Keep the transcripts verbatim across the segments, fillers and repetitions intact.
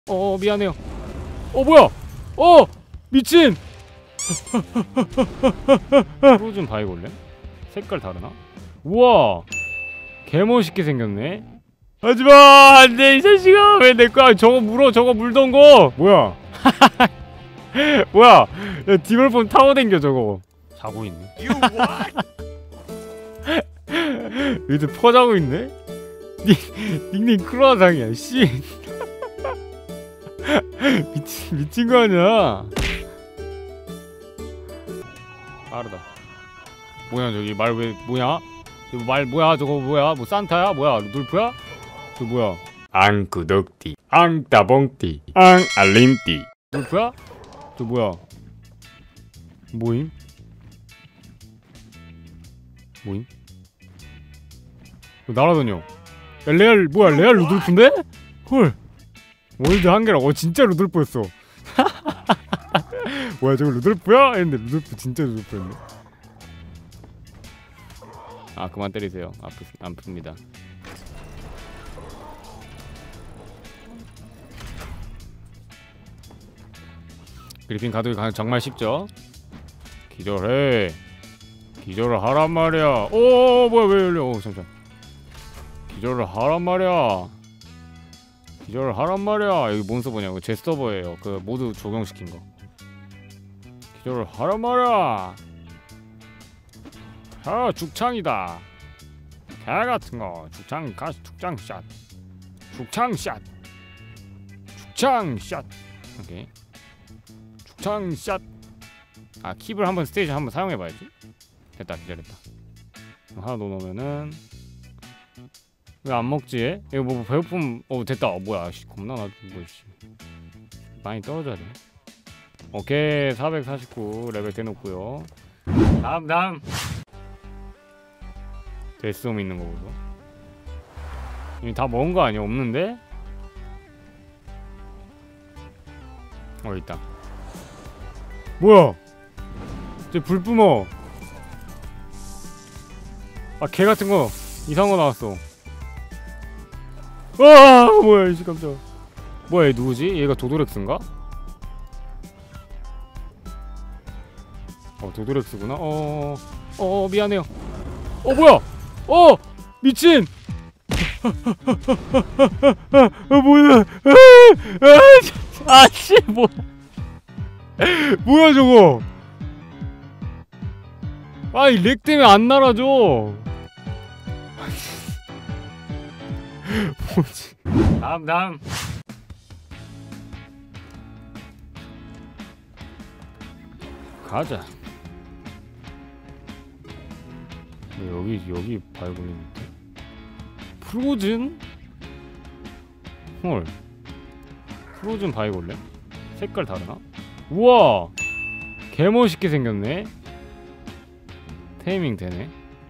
어 미안해요. 어 뭐야? 어 미친. 프로즌 바이골렘? 색깔 다르나? 우와 개멋있게 생겼네. 하지마 안돼 이 자식아. 왜 내거야. 저거 물어. 저거 물던 거 뭐야. 뭐야 야, 디멀폰 타워 댕겨 저거. 자고 있네. 여기도 퍼자고 있네? 닉, 닉네임 크로아상이야 씨. 미친, 미친 거 아니야. 빠르다. 뭐야 저기 말 왜 뭐야? 이거 말 뭐야 저거 뭐야? 뭐 산타야? 뭐야 루돌프야? 저 뭐야? 앙구덕띠 앙따봉띠 앙알림띠 루돌프야? 저 뭐야? 뭐임? 뭐임? 날아다녀. 야, 레알 뭐야 레알 루돌프인데? 헐 월드 한계라고. 어 진짜 루돌프였어. 뭐야 저거 루돌프야? 했는데 루돌프 진짜 루돌프였네. 아 그만 때리세요. 아프, 안 풉니다. 그리핀 가두기 정말 쉽죠? 기절해. 기절을 하란 말이야. 오 뭐야 왜 열려. 오 잠시만. 기절을 하란 말이야. 기절을 하란 말이야. 여기 뭔 서버냐고. 제 서버예요. 그 모두 적용시킨 거. 기절을 하란 말이야. 아 죽창이다. 개 같은 거. 죽창 가스 죽창 샷. 죽창 샷. 죽창 샷. 오케이. 죽창 샷. 아 킵을 한번 스테이지 한번 사용해봐야지. 됐다 기절했다. 하나 더 넣으면은 왜 안 먹지? 이거 뭐 배고픔. 어 됐다. 어 뭐야 씨 겁나 나도 뭐 씨 많이 떨어져야 돼. 오케이 사백사십구 레벨 대놓고요. 다음 다음 데스홈 있는 거 보소. 이미 다 먹은 거 아니야? 없는데? 어 있다. 뭐야 쟤 불 뿜어. 아 개 같은 거 이상한 거 나왔어. 와 뭐야 이씨 깜짝. 뭐야 얘 누구지? 얘가 도도렉스인가? 어 도도렉스구나. 어어 어, 미안해요. 어 뭐야 어 미친. 어 뭐야 아씨 뭐 뭐야 저거. 아이 렉 때문에 안 날아줘. 뭐지? 다음 다음 가자. 여기 여기 바이올린 밑에 프로즌? 헐 프로즌 바이올린? 색깔 다르나? 우와 개멋있게 생겼네. 테이밍 되네.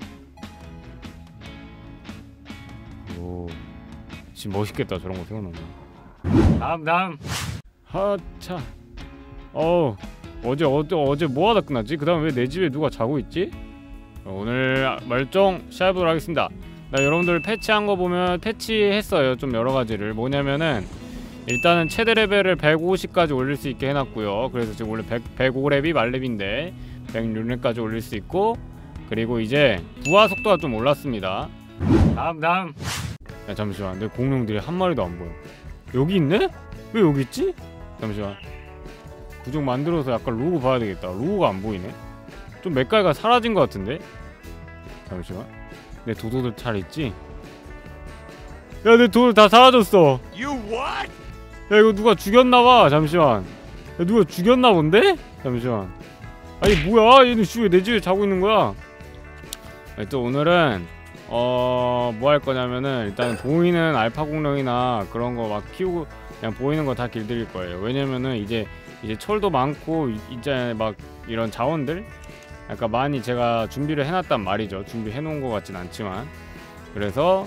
오 지금 멋있겠다 저런 거 세워놓으면. 다음 다음 하차. 어우 어제 어제 어제 뭐하다 끝났지? 그 다음 왜 내 집에 누가 자고 있지? 오늘 말종 시작해보도록 하겠습니다. 나 여러분들 패치한 거 보면 패치했어요 좀 여러가지를. 뭐냐면은 일단은 최대 레벨을 백오십까지 올릴 수 있게 해놨고요. 그래서 지금 원래 백, 백오 렙이 만렙인데 백육 렙까지 올릴 수 있고, 그리고 이제 부하 속도가 좀 올랐습니다. 다음 다음 야 잠시만 내 공룡들이 한 마리도 안 보여. 여기 있네? 왜 여기 있지? 잠시만 구종 만들어서 약간 로고 봐야 되겠다. 로고가 안 보이네. 좀 맥가이가 사라진 것 같은데? 잠시만 내 도도들 잘 있지? 야 내 도도들 다 사라졌어. 야 이거 누가 죽였나봐. 잠시만 야 누가 죽였나 본데? 잠시만 아니 뭐야 얘는 씨 왜 내 집에 자고 있는 거야? 또 오늘은 어... 뭐 할 거냐면은 일단 보이는 알파 공룡이나 그런 거 막 키우고 그냥 보이는 거 다 길들일 거예요. 왜냐면은 이제 이제 철도 많고 이제 막 이런 자원들 약간 많이 제가 준비를 해놨단 말이죠. 준비해 놓은 것 같진 않지만. 그래서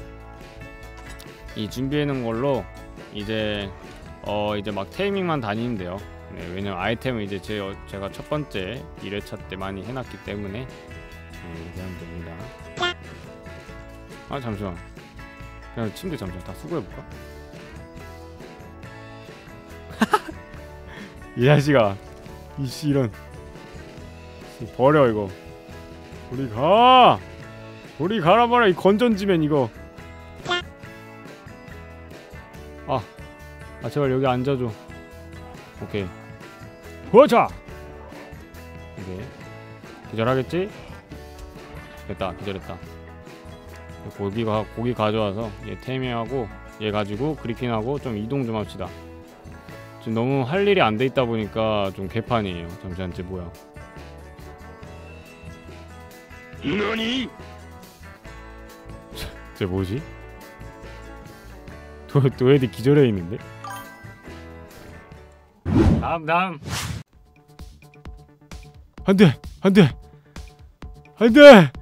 이 준비해 놓은 걸로 이제 어 이제 막 테이밍만 다니면 돼요. 네, 왜냐면 아이템은 이제 제, 제가 첫 번째 일 회차 때 많이 해놨기 때문에 네, 이렇게 하면 됩니다. 아 잠시만 그냥 침대 잠시만 다 수거해볼까? 이 자식아. 이씨 이런. 버려 이거. 우리 가. 우리 가라 말아 이 건전지맨 이거. 아, 아 제발 여기 앉아줘. 오케이. 보자. 오케이. 기절하겠지? 됐다. 기절했다. 고기가 고기 가져와서 얘 태미하고 얘 가지고 그리핀하고 좀 이동 좀 합시다. 지금 너무 할 일이 안 돼 있다 보니까 좀 개판이에요. 잠시만 쟤 뭐야? 너니? 쟤 뭐지? 도, 도에디 기절해 있는데? 다음 다음. 안돼 안돼 안돼.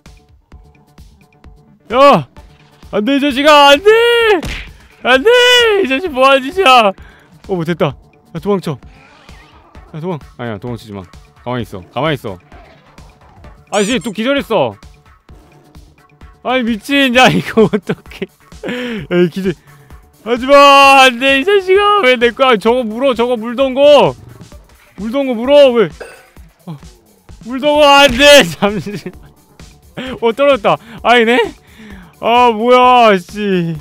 야 안돼 이 자식아 안돼 안돼 이 자식 뭐하는 짓이야. 어 뭐 됐다. 야 도망쳐. 야 도망 아니야 도망치지 마. 가만히 있어 가만히 있어. 아씨 또 기절했어. 아니 미친. 야 이거 어떡해. 야 이 기절 하지마. 안돼 이 자식아. 왜 내 거야. 저거 물어. 저거 물던 거 물던 거 물어. 왜 어, 물던 거 안돼. 잠시 어 떨어졌다. 아니네. 아 뭐야 씨.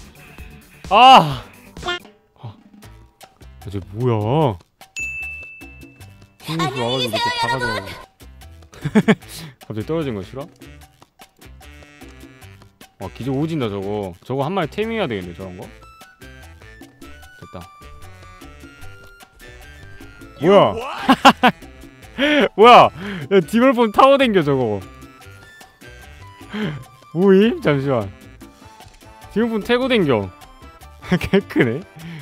아 쟤 뭐야. 친구들 와가지고 이렇게 다 가져가. 갑자기 떨어진 거 싫어? 와 기절 오진다 저거. 저거 한 마리 태밍해야 되겠네 저런 거. 됐다. 뭐야? 뭐야? 야 디멀폰 타워 댕겨 저거. 뭐임? 잠시만. 디멀폰 태고 댕겨. 개 크네.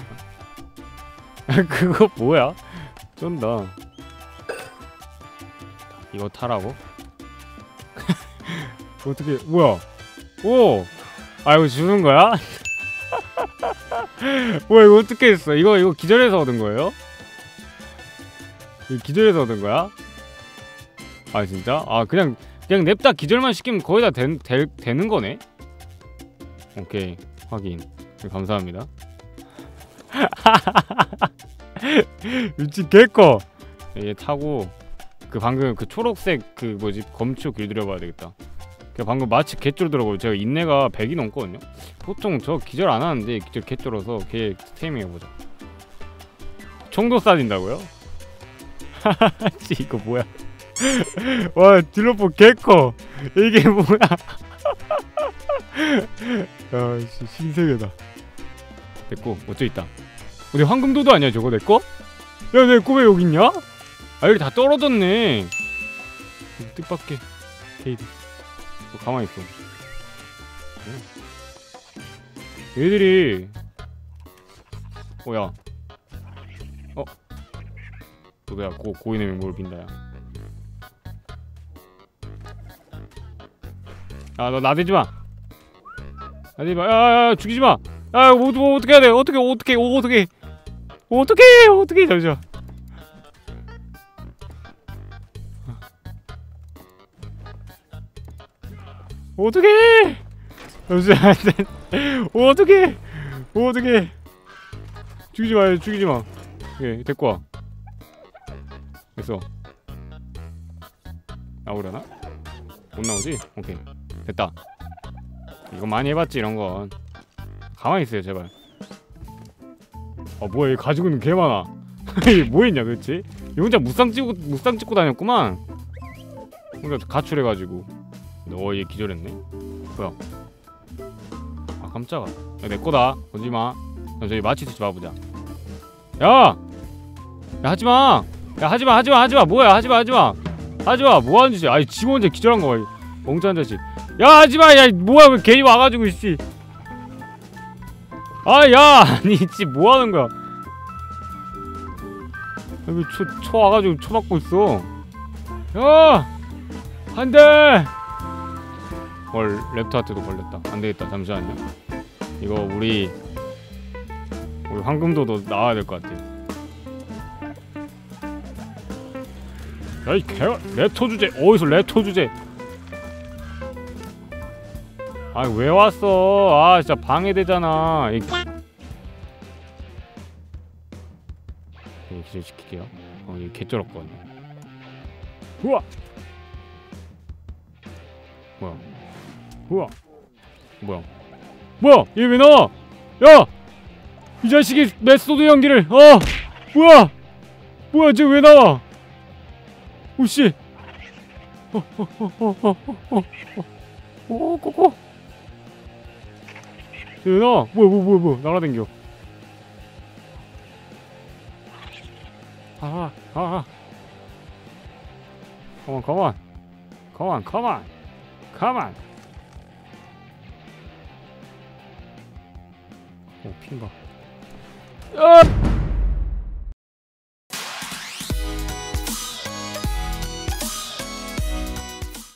그거 뭐야? 쩐다. 이거 타라고? 어떻게 뭐야? 오! 아 이거 주는 거야? 뭐야 이거 어떻게 했어? 이거 이거 기절해서 얻은 거예요? 이거 기절해서 얻은 거야? 아 진짜? 아 그냥 그냥 냅다 기절만 시키면 거의 다 된, 되, 되는 거네? 오케이 확인. 감사합니다. 미친 개꺼. 얘 타고 그 방금 그 초록색 그 뭐지 검초 길들여봐야 되겠다. 그 방금 마치 개쫄더라고요. 제가 인내가 백이 넘거든요. 보통 저 기절 안 하는데 기절 개쫄어서 걔 스테이밍 해보자. 총도 쏴진다고요? 이거 뭐야? 와 딜로포 개커. 이게 뭐야? 야 씨, 신세계다. 내꺼 어쩌 있다. 어디 황금도도 아니야 저거 내꺼? 야 내꺼 왜 여기 있냐? 아 여기 다 떨어졌네. 뜻밖의 케이드. 너 가만히 있어. 얘들이 뭐야? 어? 너야 고 고인의 맹목을 빈다야. 아 너 나대지 마. 나대지 마. 야야야 죽이지 마. 야 뭐, 뭐 어떻게 해야 돼? 어떻게 어떻게 어떻게 어떻게 어떻게 잠시만. 어떻게? 잠시만. 어떻게? 어떻게? 죽이지 마. 죽이지 마. 오케이 데리고 와. 됐어. 나오려나? 못 나오지? 오케이 됐다. 이거 많이 해봤지 이런 건. 가만히 있어요 제발. 아 뭐야 얘 가지고 있는 개 많아. 얘 뭐했냐 도대체? 얘 혼자 무쌍 찍고 무쌍 찍고 다녔구만. 혼자 가출해가지고. 어 얘 기절했네. 뭐야? 아 깜짝아. 야, 내 거다. 건지 마. 야, 저기 마취 쓰지 마보자. 야! 야 하지 마. 야 하지 마 하지 마 하지 마. 뭐야 하지 마 하지 마. 하지 마. 뭐 하는 짓이야? 아니 지금 혼자 기절한 거 봐. 멍청한 자식. 야 하지 마. 야 뭐야 왜 괜히 와가지고 씨. 아, 야! 아니, 지 뭐 하는 거야? 여기 초, 초 와가지고 초 맞고 있어. 야! 안 돼! 헐, 랩터한테도 걸렸다. 안 되겠다, 잠시만요. 이거, 우리, 우리 황금도도 나와야 될 것 같아. 야, 이 개, 랩터 주제! 어디서 랩터 주제! 아 왜 왔어? 아 진짜 방해되잖아. 이... 예, 기절시킬게요. 어, 이게 개쩔었거든요. 우와! 뭐야? 우와! 뭐야? 뭐야? 얘 왜 나와? 야! 이 자식이 메소드 연기를! 어! 뭐야! 뭐야, 쟤 왜 나와? 오씨! 어, 어, 어, 어, 어, 어, 어, 어, 꼬꼬! 얘 왜 나와? 뭐야, 뭐야, 뭐야, 뭐야, 날아댕겨. 아, 아, 아. Come on, come on. Come on, come on. Come on. 오, 핀가. 아!